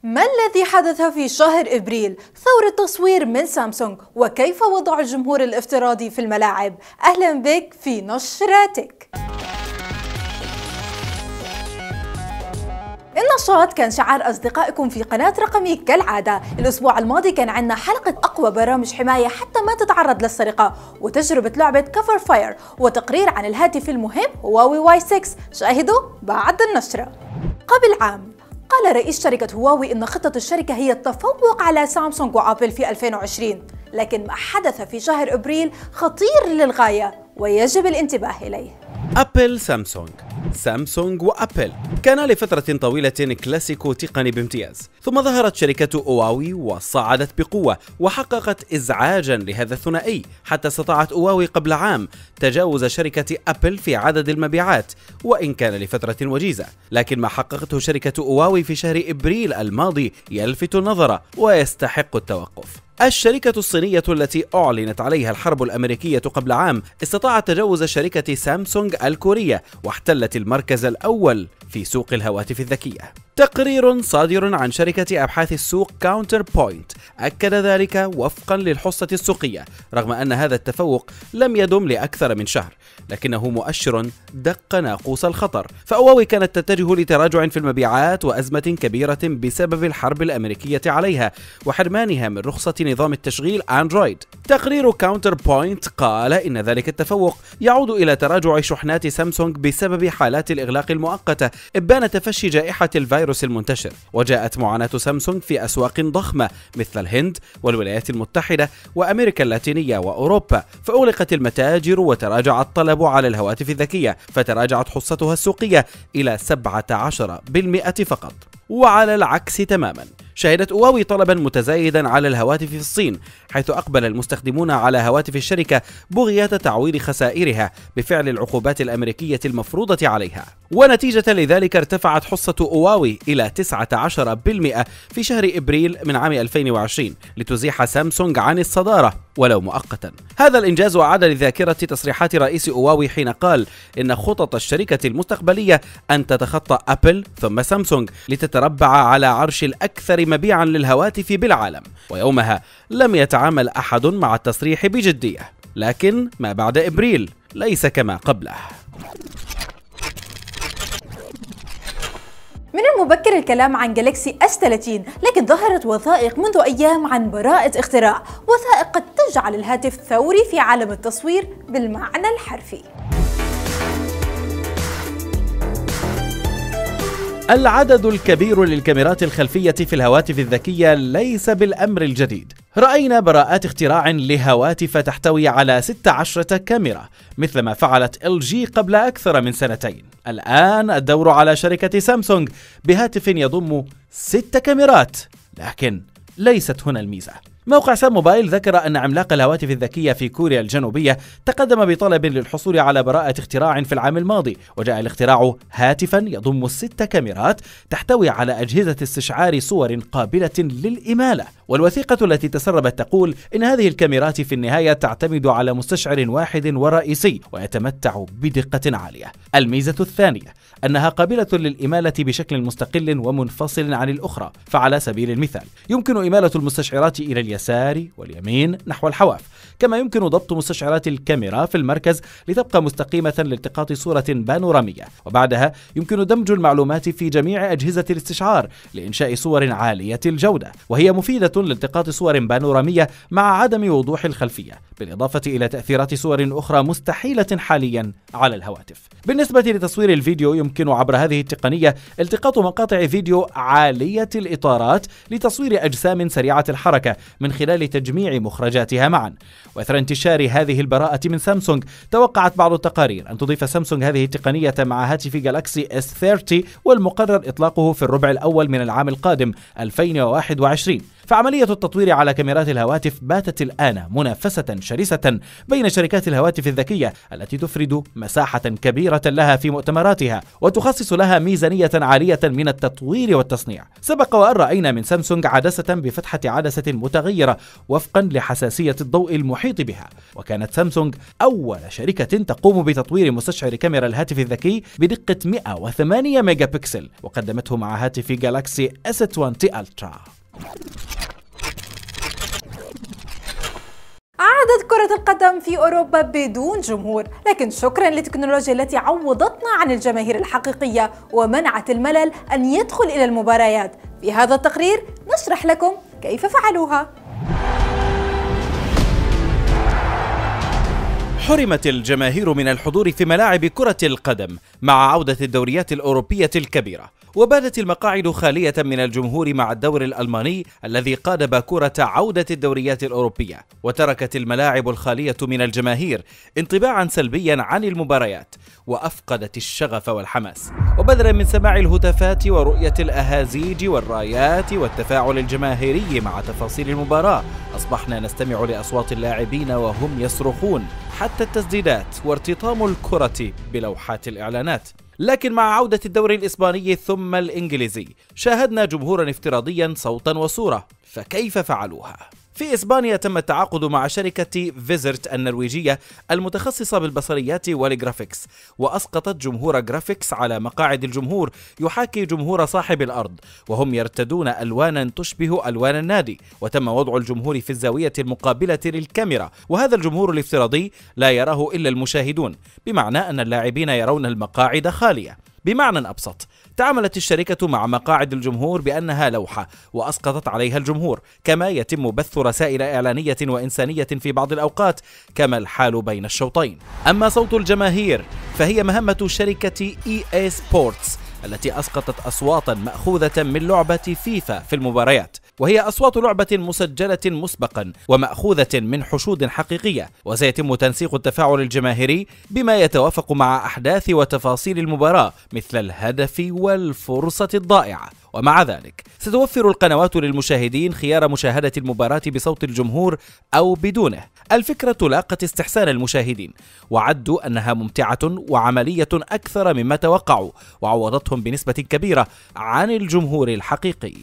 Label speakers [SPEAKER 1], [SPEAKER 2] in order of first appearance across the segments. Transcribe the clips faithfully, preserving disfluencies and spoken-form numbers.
[SPEAKER 1] ما الذي حدث في شهر إبريل؟ ثورة تصوير من سامسونج، وكيف وضع الجمهور الافتراضي في الملاعب؟ أهلا بك في نشراتك. النشاط كان شعار أصدقائكم في قناة رقمي كالعادة. الأسبوع الماضي كان عندنا حلقة أقوى برامج حماية حتى ما تتعرض للسرقة، وتجربة لعبة كفر فاير، وتقرير عن الهاتف المهم هواوي واي ستة. شاهدوا بعد النشرة. قبل عام قال رئيس شركة هواوي إن خطة الشركة هي التفوق على سامسونج وآبل في ألفين وعشرين، لكن ما حدث في شهر إبريل خطير للغاية ويجب الانتباه إليه.
[SPEAKER 2] أبل سامسونج. سامسونج وأبل كانا لفترة طويلة كلاسيكو تقني بامتياز، ثم ظهرت شركة هواوي وصعدت بقوة وحققت إزعاجا لهذا الثنائي، حتى استطاعت هواوي قبل عام تجاوز شركة أبل في عدد المبيعات، وإن كان لفترة وجيزة، لكن ما حققته شركة هواوي في شهر إبريل الماضي يلفت النظر ويستحق التوقف. الشركة الصينية التي أعلنت عليها الحرب الأمريكية قبل عام استطاعت تجاوز شركة سامسونج الكورية واحتلت المركز الأول في سوق الهواتف الذكية. تقرير صادر عن شركة أبحاث السوق كاونتر بوينت أكد ذلك وفقا للحصة السوقية، رغم أن هذا التفوق لم يدم لأكثر من شهر، لكنه مؤشر دق ناقوس الخطر، فهواوي كانت تتجه لتراجع في المبيعات وأزمة كبيرة بسبب الحرب الأمريكية عليها وحرمانها من رخصة نظام التشغيل أندرويد. تقرير كاونتر بوينت قال إن ذلك التفوق يعود إلى تراجع شحنات سامسونج بسبب حالات الإغلاق المؤقتة إبان تفشي جائحة الفيروس المنتشر، وجاءت معاناة سامسونج في أسواق ضخمة مثل الهند والولايات المتحدة وأمريكا اللاتينية وأوروبا، فأغلقت المتاجر وتراجع الطلب على الهواتف الذكية، فتراجعت حصتها السوقية إلى سبعة عشر بالمئة فقط. وعلى العكس تماما شهدت هواوي طلبا متزايدا على الهواتف في الصين، حيث أقبل المستخدمون على هواتف الشركة بغية تعويض خسائرها بفعل العقوبات الأمريكية المفروضة عليها، ونتيجة لذلك ارتفعت حصة هواوي إلى تسعة عشر بالمئة في شهر إبريل من عام ألفين وعشرين لتزيح سامسونج عن الصدارة ولو مؤقتا. هذا الإنجاز أعاد لذاكرة تصريحات رئيس هواوي حين قال إن خطط الشركة المستقبلية أن تتخطى أبل ثم سامسونج لتتربع على عرش الأكثر مبيعا للهواتف بالعالم، ويومها لم يتعامل أحد مع التصريح بجدية، لكن ما بعد إبريل ليس كما قبله.
[SPEAKER 1] من المبكر الكلام عن جالكسي اس ثلاثين، لكن ظهرت وثائق منذ أيام عن براءة اختراع، وثائق قد تجعل الهاتف ثوري في عالم التصوير بالمعنى الحرفي.
[SPEAKER 2] العدد الكبير للكاميرات الخلفية في الهواتف الذكية ليس بالأمر الجديد. رأينا براءات اختراع لهواتف تحتوي على ستة عشر كاميرا مثل ما فعلت إل جي قبل أكثر من سنتين. الآن الدور على شركة سامسونج بهاتف يضم ست كاميرات، لكن ليست هنا الميزة. موقع سام موبايل ذكر أن عملاق الهواتف الذكية في كوريا الجنوبية تقدم بطلب للحصول على براءة اختراع في العام الماضي، وجاء الاختراع هاتفا يضم ست كاميرات تحتوي على أجهزة استشعار صور قابلة للإمالة. والوثيقة التي تسربت تقول إن هذه الكاميرات في النهاية تعتمد على مستشعر واحد ورئيسي ويتمتع بدقة عالية. الميزة الثانية أنها قابلة للإمالة بشكل مستقل ومنفصل عن الأخرى، فعلى سبيل المثال يمكن إمالة المستشعرات إلى اليسار واليمين نحو الحواف، كما يمكن ضبط مستشعرات الكاميرا في المركز لتبقى مستقيمة لالتقاط صورة بانورامية، وبعدها يمكن دمج المعلومات في جميع أجهزة الاستشعار لإنشاء صور عالية الجودة، وهي مفيدة لالتقاط صور بانورامية مع عدم وضوح الخلفية، بالإضافة إلى تأثيرات صور أخرى مستحيلة حاليا على الهواتف. بالنسبة لتصوير الفيديو يمكن عبر هذه التقنية التقاط مقاطع فيديو عالية الإطارات لتصوير أجسام سريعة الحركة من خلال تجميع مخرجاتها معا. وإثر انتشار هذه البراءة من سامسونج، توقعت بعض التقارير أن تضيف سامسونج هذه التقنية مع هاتف جالاكسي اس ثلاثين، والمقرر إطلاقه في الربع الأول من العام القادم ألفين وواحد وعشرين،
[SPEAKER 3] فعملية التطوير على كاميرات الهواتف باتت الآن منافسة شرسة بين شركات الهواتف الذكية التي تفرد مساحة كبيرة لها في مؤتمراتها وتخصص لها ميزانية عالية من التطوير والتصنيع. سبق وأن رأينا من سامسونج عدسة بفتحة عدسة متغيرة وفقا لحساسية الضوء المحيط بها، وكانت سامسونج أول شركة تقوم بتطوير مستشعر كاميرا الهاتف الذكي بدقة مئة وثمانية ميجا بكسل، وقدمته مع هاتف جالاكسي إس عشرين ألترا.
[SPEAKER 1] عادت كرة القدم في أوروبا بدون جمهور، لكن شكرا للتكنولوجيا التي عوضتنا عن الجماهير الحقيقية ومنعت الملل أن يدخل إلى المباريات. في هذا التقرير نشرح لكم كيف فعلوها.
[SPEAKER 2] حرمت الجماهير من الحضور في ملاعب كرة القدم مع عودة الدوريات الأوروبية الكبيرة، وباتت المقاعد خالية من الجمهور مع الدور الألماني الذي قاد باكورة عودة الدوريات الأوروبية، وتركت الملاعب الخالية من الجماهير انطباعا سلبيا عن المباريات وأفقدت الشغف والحماس. وبدلا من سماع الهتافات ورؤية الأهازيج والرايات والتفاعل الجماهيري مع تفاصيل المباراة، أصبحنا نستمع لأصوات اللاعبين وهم يصرخون، حتى التسديدات وارتطام الكرة بلوحات الإعلانات. لكن مع عودة الدوري الإسباني ثم الإنجليزي شاهدنا جمهورا افتراضيا صوتا وصورة، فكيف فعلوها؟ في إسبانيا تم التعاقد مع شركة فيزرت النرويجية المتخصصة بالبصريات والجرافيكس، وأسقطت جمهور جرافيكس على مقاعد الجمهور يحاكي جمهور صاحب الأرض، وهم يرتدون ألوانا تشبه ألوان النادي، وتم وضع الجمهور في الزاوية المقابلة للكاميرا، وهذا الجمهور الافتراضي لا يراه إلا المشاهدون، بمعنى أن اللاعبين يرون المقاعد خالية. بمعنى أبسط، تعاملت الشركة مع مقاعد الجمهور بأنها لوحة وأسقطت عليها الجمهور، كما يتم بث رسائل إعلانية وإنسانية في بعض الأوقات، كما الحال بين الشوطين. أما صوت الجماهير فهي مهمة شركة إي إيه سبورتس التي أسقطت أصواتا مأخوذة من لعبة فيفا في المباريات، وهي أصوات لعبة مسجلة مسبقا ومأخوذة من حشود حقيقية، وسيتم تنسيق التفاعل الجماهيري بما يتوافق مع أحداث وتفاصيل المباراة مثل الهدف والفرصة الضائعة. ومع ذلك ستوفر القنوات للمشاهدين خيار مشاهدة المباراة بصوت الجمهور أو بدونه. الفكرة لاقت استحسان المشاهدين، وعدوا أنها ممتعة وعملية أكثر مما توقعوا، وعوضتهم بنسبة كبيرة عن الجمهور الحقيقي.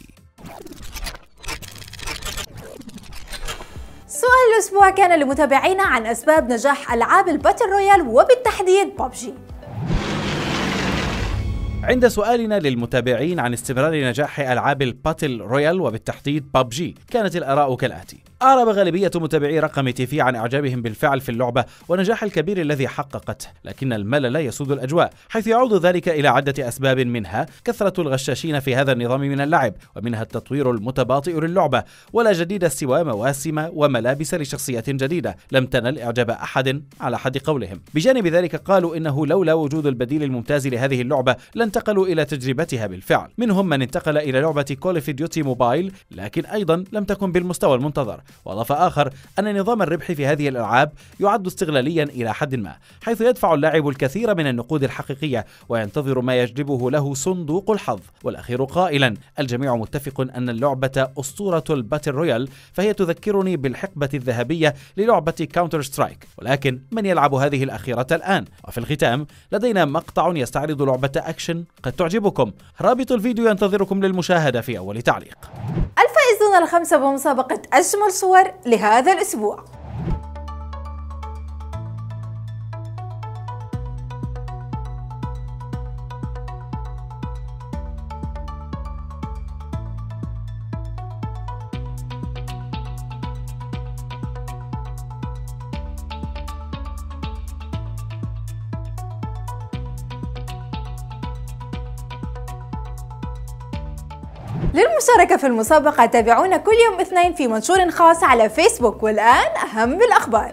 [SPEAKER 1] سؤال الأسبوع كان لمتابعينا عن أسباب نجاح ألعاب الباتل رويال وبالتحديد بابجي.
[SPEAKER 3] عند سؤالنا للمتابعين عن استمرار نجاح ألعاب الباتل رويال وبالتحديد بابجي، كانت الآراء كالآتي: أعرب غالبية متابعي رقم تيفي عن إعجابهم بالفعل في اللعبة والنجاح الكبير الذي حققته، لكن الملل يسود الأجواء، حيث يعود ذلك إلى عدة أسباب، منها كثرة الغشاشين في هذا النظام من اللعب، ومنها التطوير المتباطئ للعبة، ولا جديد سوى مواسم وملابس لشخصيات جديدة لم تنل إعجاب أحد على حد قولهم. بجانب ذلك قالوا إنه لولا وجود البديل الممتاز لهذه اللعبة لانتقلوا إلى تجربتها بالفعل. منهم من انتقل إلى لعبة كول اوف ديوتي موبايل، لكن أيضا لم تكن بالمستوى المنتظر. وأضاف آخر أن نظام الربح في هذه الألعاب يعد استغلاليا إلى حد ما، حيث يدفع اللاعب الكثير من النقود الحقيقية وينتظر ما يجلبه له صندوق الحظ. والأخير قائلا: الجميع متفق أن اللعبة أسطورة الباتل رويال، فهي تذكرني بالحقبة الذهبية للعبة كاونتر سترايك، ولكن من يلعب هذه الأخيرة الآن؟ وفي الختام لدينا مقطع يستعرض لعبة أكشن قد تعجبكم. رابط الفيديو ينتظركم للمشاهدة في أول تعليق.
[SPEAKER 1] الفائزون الخمسة بمسابقة أجمل صور لهذا الأسبوع: للمشاركة في المسابقة تابعونا كل يوم اثنين في منشور خاص على فيسبوك. والآن أهم الأخبار.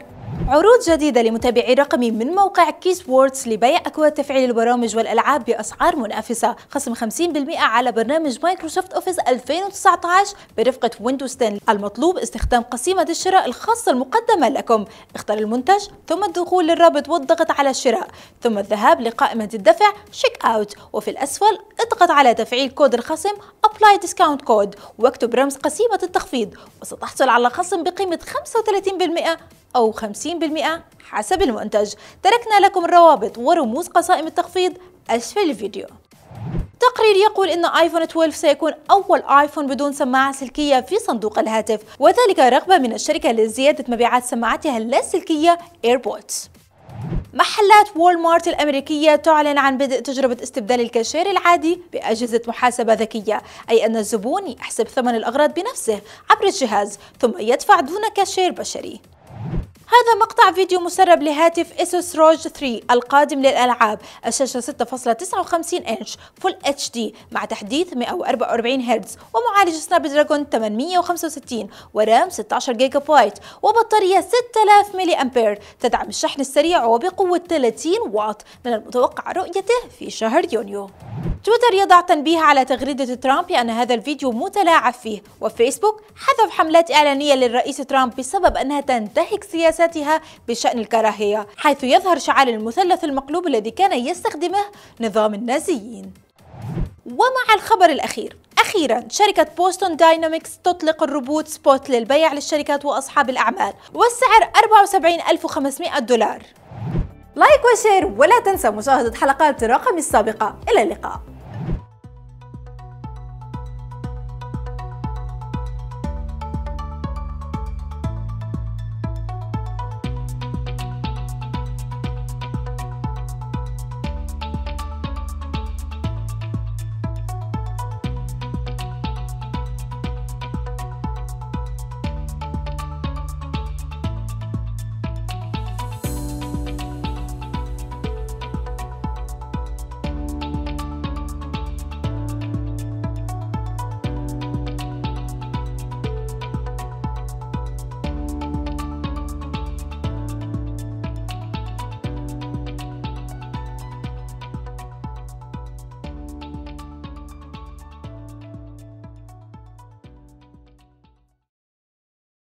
[SPEAKER 1] عروض جديدة لمتابعي رقمي من موقع كيس ووردز لبيع أكواد تفعيل البرامج والألعاب بأسعار منافسة. خصم خمسين بالمئة على برنامج مايكروسوفت أوفيس ألفين وتسعة عشر برفقة ويندوز عشرة. المطلوب استخدام قسيمة الشراء الخاصة المقدمة لكم. اختر المنتج ثم الدخول للرابط والضغط على الشراء، ثم الذهاب لقائمة الدفع شيك أوت، وفي الأسفل اضغط على تفعيل كود الخصم Apply Discount Code واكتب رمز قسيمة التخفيض، وستحصل على خصم بقيمة خمسة وثلاثين بالمئة أو خمسين بالمئة حسب المنتج. تركنا لكم الروابط ورموز قسائم التخفيض أسفل الفيديو. تقرير يقول إن آيفون اثنا عشر سيكون أول آيفون بدون سماعة سلكية في صندوق الهاتف، وذلك رغبة من الشركة لزيادة مبيعات سماعتها اللاسلكية إيربودز. محلات وول مارت الأمريكية تعلن عن بدء تجربة استبدال الكاشير العادي بأجهزة محاسبة ذكية، أي أن الزبون يحسب ثمن الأغراض بنفسه عبر الجهاز ثم يدفع دون كاشير بشري. هذا مقطع فيديو مسرب لهاتف اسوس روج ثلاثة القادم للألعاب. الشاشة ستة فاصلة تسعة وخمسين إنش فول اتش دي مع تحديث مئة وأربعة وأربعين هرتز ومعالج سناب دراجون ثمانمئة وخمسة وستين ورام ستة عشر جيجا بايت وبطارية ستة آلاف ملي أمبير. تدعم الشحن السريع وبقوة ثلاثين واط. من المتوقع رؤيته في شهر يونيو. تويتر يضع تنبيه على تغريدة ترامب بأن هذا الفيديو متلاعب فيه، وفيسبوك حذف حملات إعلانية للرئيس ترامب بسبب أنها تنتهك سياساتها بشأن الكراهية، حيث يظهر شعار المثلث المقلوب الذي كان يستخدمه نظام النازيين. ومع الخبر الأخير، أخيرا شركة بوستون داينامكس تطلق الروبوت سبوت للبيع للشركات وأصحاب الأعمال، والسعر أربعة وسبعين ألف وخمسمئة دولار. لايك وشير، ولا تنسى مشاهدة حلقات رقمي السابقة. إلى اللقاء.